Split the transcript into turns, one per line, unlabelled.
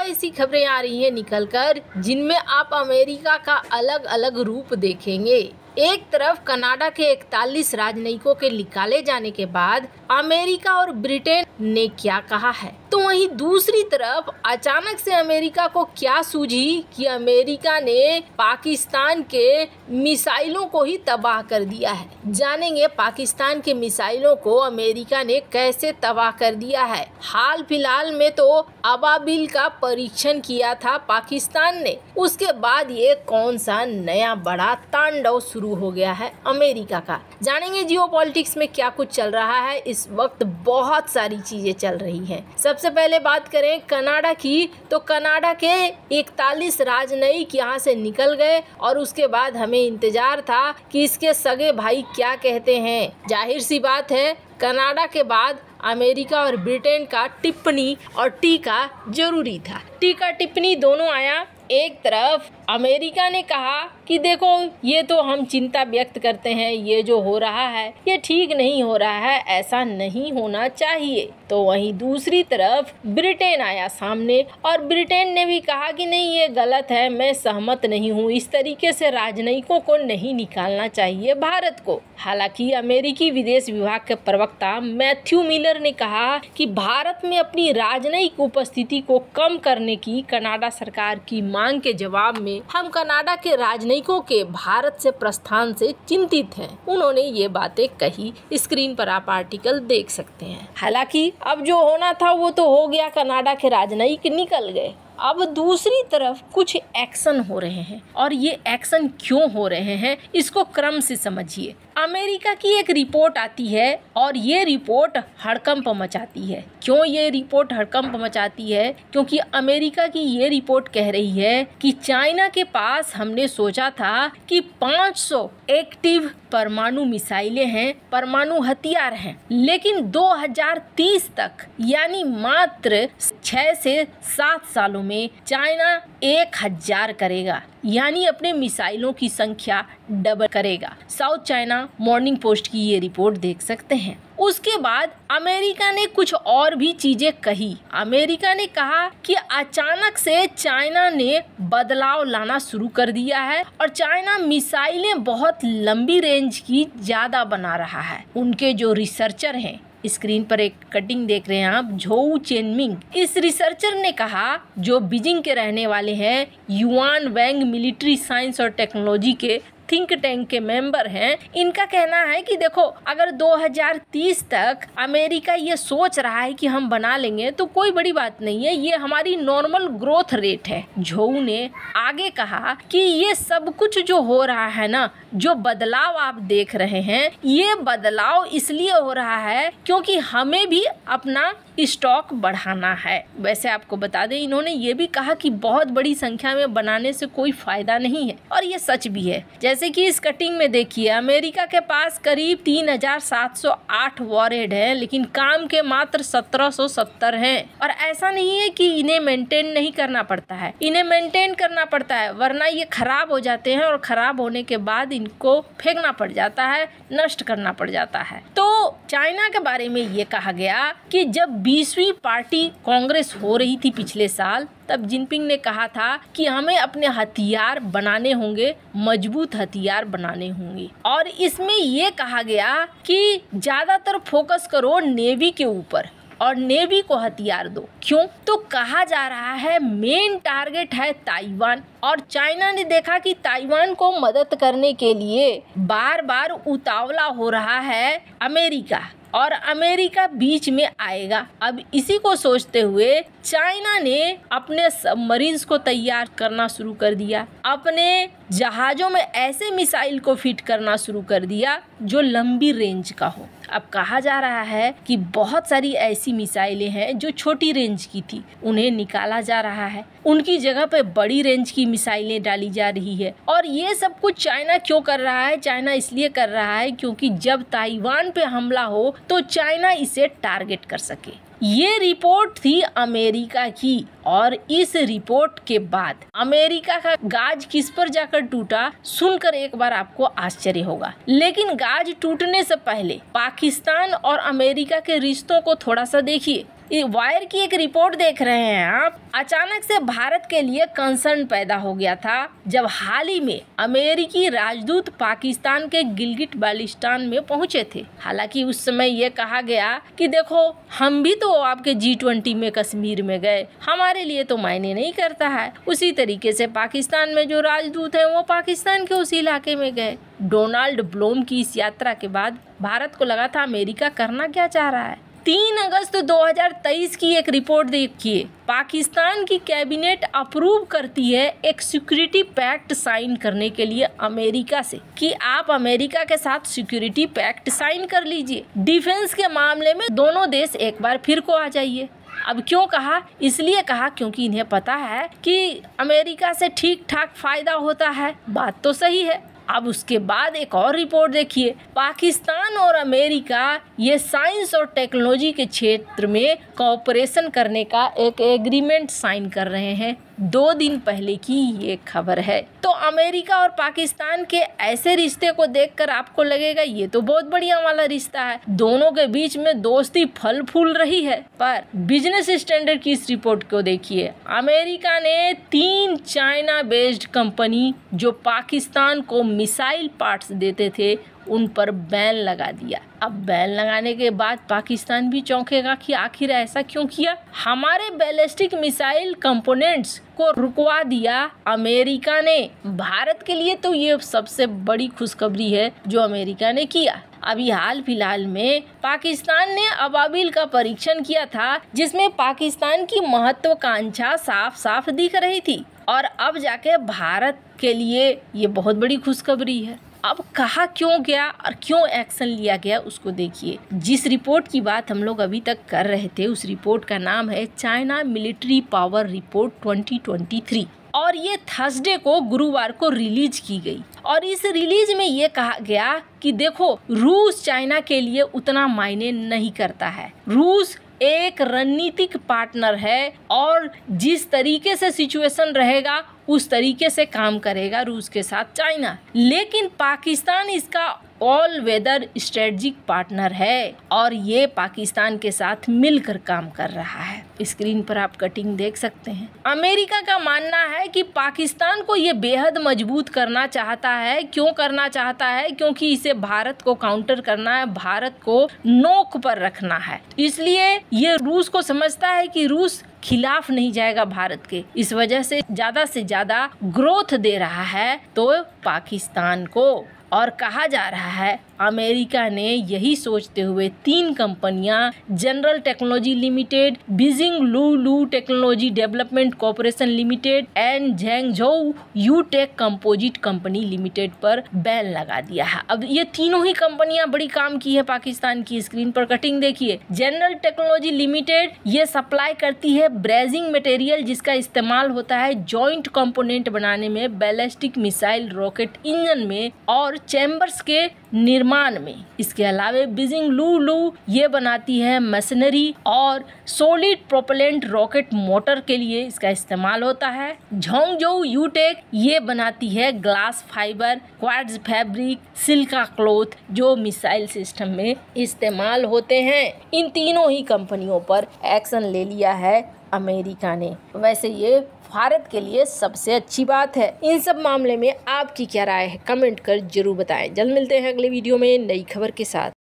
ऐसी खबरें आ रही हैं निकलकर जिनमें आप अमेरिका का अलग अलग रूप देखेंगे। एक तरफ कनाडा के 41 राजनयिकों के निकाले जाने के बाद अमेरिका और ब्रिटेन ने क्या कहा है, तो वहीं दूसरी तरफ अचानक से अमेरिका को क्या सूझी कि अमेरिका ने पाकिस्तान के मिसाइलों को ही तबाह कर दिया है। जानेंगे पाकिस्तान के मिसाइलों को अमेरिका ने कैसे तबाह कर दिया है। हाल फिलहाल में तो अबाबिल का परीक्षण किया था पाकिस्तान ने, उसके बाद ये कौन सा नया बड़ा तांडव शुरू हो गया है अमेरिका का। जानेंगे जियोपॉलिटिक्स में क्या कुछ चल रहा है। इस वक्त बहुत सारी चीजें चल रही हैं। सबसे पहले बात करें कनाडा की, तो कनाडा के 41 राजनयिक यहाँ से निकल गए और उसके बाद हमें इंतजार था कि इसके सगे भाई क्या कहते हैं। जाहिर सी बात है कनाडा के बाद अमेरिका और ब्रिटेन का टिप्पणी और टीका जरूरी था। टीका टिप्पणी दोनों आया। एक तरफ अमेरिका ने कहा कि देखो ये तो हम चिंता व्यक्त करते हैं, ये जो हो रहा है ये ठीक नहीं हो रहा है, ऐसा नहीं होना चाहिए। तो वहीं दूसरी तरफ ब्रिटेन आया सामने और ब्रिटेन ने भी कहा कि नहीं ये गलत है, मैं सहमत नहीं हूँ, इस तरीके से राजनयिकों को नहीं निकालना चाहिए भारत को। हालांकि अमेरिकी विदेश विभाग के प्रवक्ता मैथ्यू मिलर ने कहा कि भारत में अपनी राजनयिक उपस्थिति को कम करने की कनाडा सरकार की मांग के जवाब में हम कनाडा के राजनयिकों के भारत से प्रस्थान से चिंतित हैं। उन्होंने ये बातें कही। स्क्रीन पर आप आर्टिकल देख सकते हैं। हालांकि अब जो होना था वो तो हो गया, कनाडा के राजनयिक निकल गए। अब दूसरी तरफ कुछ एक्शन हो रहे हैं और ये एक्शन क्यों हो रहे हैं इसको क्रम से समझिए। अमेरिका की एक रिपोर्ट आती है और ये रिपोर्ट हड़कंप मचाती है। क्यों ये रिपोर्ट हड़कंप मचाती है? क्योंकि अमेरिका की ये रिपोर्ट कह रही है कि चाइना के पास हमने सोचा था कि 500 एक्टिव परमाणु मिसाइलें हैं, परमाणु हथियार हैं, लेकिन 2030 तक यानी मात्र 6 से 7 सालों में चाइना 1000 करेगा, यानी अपने मिसाइलों की संख्या डबल करेगा। साउथ चाइना मॉर्निंग पोस्ट की ये रिपोर्ट देख सकते हैं। उसके बाद अमेरिका ने कुछ और भी चीजें कही। अमेरिका ने कहा कि अचानक से चाइना ने बदलाव लाना शुरू कर दिया है और चाइना मिसाइलें बहुत लंबी रेंज की ज्यादा बना रहा है। उनके जो रिसर्चर हैं, स्क्रीन पर एक कटिंग देख रहे हैं आप, झोउ चेनमिंग, इस रिसर्चर ने कहा जो बीजिंग के रहने वाले हैं, युआन वैंग मिलिट्री साइंस और टेक्नोलॉजी के थिंक टैंक के मेंबर हैं, इनका कहना है कि देखो अगर 2030 तक अमेरिका ये सोच रहा है कि हम बना लेंगे तो कोई बड़ी बात नहीं है, ये हमारी नॉर्मल ग्रोथ रेट है। झोउ ने आगे कहा कि ये सब कुछ जो हो रहा है ना, जो बदलाव आप देख रहे हैं, ये बदलाव इसलिए हो रहा है क्योंकि हमें भी अपना स्टॉक बढ़ाना है। वैसे आपको बता दें इन्होंने ये भी कहा कि बहुत बड़ी संख्या में बनाने से कोई फायदा नहीं है और ये सच भी है। जैसे कि इस कटिंग में देखिए, अमेरिका के पास करीब 3708 वॉरहेड है, लेकिन काम के मात्र 1770 हैं। और ऐसा नहीं है कि इन्हें मेंटेन नहीं करना पड़ता है, इन्हें मेंटेन करना पड़ता है, वरना ये खराब हो जाते हैं और खराब होने के बाद इनको फेंकना पड़ जाता है, नष्ट करना पड़ जाता है। तो चाइना के बारे में ये कहा गया कि जब 20वीं पार्टी कांग्रेस हो रही थी पिछले साल, तब जिनपिंग ने कहा था कि हमें अपने हथियार बनाने होंगे, मजबूत हथियार बनाने होंगे। और इसमें ये कहा गया कि ज्यादातर फोकस करो नेवी के ऊपर और नेवी को हथियार दो। क्यों? तो कहा जा रहा है मेन टारगेट है ताइवान, और चाइना ने देखा कि ताइवान को मदद करने के लिए बार बार उतावला हो रहा है अमेरिका, और अमेरिका बीच में आएगा। अब इसी को सोचते हुए चाइना ने अपने सबमरीन्स को तैयार करना शुरू कर दिया, अपने जहाज़ों में ऐसे मिसाइल को फिट करना शुरू कर दिया जो लंबी रेंज का हो। अब कहा जा रहा है कि बहुत सारी ऐसी मिसाइलें हैं जो छोटी रेंज की थी, उन्हें निकाला जा रहा है, उनकी जगह पे बड़ी रेंज की मिसाइलें डाली जा रही है। और ये सब कुछ चाइना क्यों कर रहा है? चाइना इसलिए कर रहा है क्योंकि जब ताइवान पे हमला हो तो चाइना इसे टारगेट कर सके। ये रिपोर्ट थी अमेरिका की, और इस रिपोर्ट के बाद अमेरिका का गाज किस पर जाकर टूटा सुनकर एक बार आपको आश्चर्य होगा। लेकिन गाज टूटने से पहले पाकिस्तान और अमेरिका के रिश्तों को थोड़ा सा देखिए। वायर की एक रिपोर्ट देख रहे हैं आप। अचानक से भारत के लिए कंसर्न पैदा हो गया था जब हाल ही में अमेरिकी राजदूत पाकिस्तान के गिलगिट बाल्टिस्तान में पहुंचे थे। हालांकि उस समय ये कहा गया कि देखो हम भी तो आपके G20 में कश्मीर में गए, हमारे लिए तो मायने नहीं करता है। उसी तरीके से पाकिस्तान में जो राजदूत हैं वो पाकिस्तान के उसी इलाके में गए। डोनाल्ड ब्लूम की इस यात्रा के बाद भारत को लगा था अमेरिका करना क्या चाह रहा है। 3 अगस्त 2023 की एक रिपोर्ट देखिए। पाकिस्तान की कैबिनेट अप्रूव करती है एक सिक्योरिटी पैक्ट साइन करने के लिए अमेरिका से कि आप अमेरिका के साथ सिक्योरिटी पैक्ट साइन कर लीजिए। डिफेंस के मामले में दोनों देश एक बार फिर को आ जाइए। अब क्यों कहा? इसलिए कहा क्योंकि इन्हें पता है कि अमेरिका से ठीक ठाक फायदा होता है। बात तो सही है। अब उसके बाद एक और रिपोर्ट देखिए। पाकिस्तान और अमेरिका ये साइंस और टेक्नोलॉजी के क्षेत्र में कोऑपरेशन करने का एक एग्रीमेंट साइन कर रहे हैं। 2 दिन पहले की ये खबर है। तो अमेरिका और पाकिस्तान के ऐसे रिश्ते को देखकर आपको लगेगा ये तो बहुत बढ़िया वाला रिश्ता है, दोनों के बीच में दोस्ती फल फूल रही है। पर बिजनेस स्टैंडर्ड की इस रिपोर्ट को देखिए। अमेरिका ने 3 चाइना बेस्ड कंपनी जो पाकिस्तान को मिसाइल पार्ट्स देते थे उन पर बैन लगा दिया। अब बैन लगाने के बाद पाकिस्तान भी चौंकेगा कि आखिर ऐसा क्यों किया। हमारे बैलिस्टिक मिसाइल कंपोनेंट्स को रुकवा दिया अमेरिका ने। भारत के लिए तो ये सबसे बड़ी खुशखबरी है जो अमेरिका ने किया। अभी हाल फिलहाल में पाकिस्तान ने अबाबिल का परीक्षण किया था जिसमें पाकिस्तान की महत्वाकांक्षा साफ साफ दिख रही थी और अब जाके भारत के लिए ये बहुत बड़ी खुशखबरी है। अब कहा क्यों गया और क्यों एक्शन लिया गया उसको देखिए। जिस रिपोर्ट की बात हम लोग अभी तक कर रहे थे उस रिपोर्ट का नाम है चाइना मिलिट्री पावर रिपोर्ट 2023 और ये थर्सडे को गुरुवार को रिलीज की गई। और इस रिलीज में ये कहा गया कि देखो रूस चाइना के लिए उतना मायने नहीं करता है। रूस एक रणनीतिक पार्टनर है और जिस तरीके से सिचुएशन रहेगा उस तरीके से काम करेगा रूस के साथ चाइना। लेकिन पाकिस्तान इसका ऑल वेदर स्ट्रेटजिक पार्टनर है और ये पाकिस्तान के साथ मिलकर काम कर रहा है। स्क्रीन पर आप कटिंग देख सकते हैं। अमेरिका का मानना है कि पाकिस्तान को ये बेहद मजबूत करना चाहता है। क्यों करना चाहता है? क्योंकि इसे भारत को काउंटर करना है, भारत को नोक पर रखना है। इसलिए ये रूस को समझता है कि रूस खिलाफ नहीं जाएगा भारत के, इस वजह से ज्यादा ग्रोथ दे रहा है तो पाकिस्तान को। और कहा जा रहा है अमेरिका ने यही सोचते हुए 3 कंपनियां general technology limited, Beijing Lu technology development corporation limited and Zhengzhou Utek composite company limited पर बैन लगा दिया है। अब ये तीनों ही कंपनियां बड़ी काम की है पाकिस्तान की। स्क्रीन पर कटिंग देखिए। जनरल टेक्नोलॉजी लिमिटेड ये सप्लाई करती है ब्रेजिंग मटेरियल जिसका इस्तेमाल होता है जॉइंट कंपोनेंट बनाने में, बैलिस्टिक मिसाइल रॉकेट इंजन में और चैम्बर्स के निर्माण में। इसके अलावा बीजिंग लू ये बनाती है मशीनरी और सॉलिड प्रोपेलेंट रॉकेट मोटर के लिए इसका इस्तेमाल होता है। झेंगझोउ यूटेक ये बनाती है glass fibre, quartz fabric, silica cloth जो मिसाइल सिस्टम में इस्तेमाल होते हैं। इन तीनों ही कंपनियों पर एक्शन ले लिया है अमेरिका ने। वैसे ये भारत के लिए सबसे अच्छी बात है। इन सब मामले में आपकी क्या राय है? कमेंट कर जरूर बताएं। जल्द मिलते हैं अगले वीडियो में नई खबर के साथ।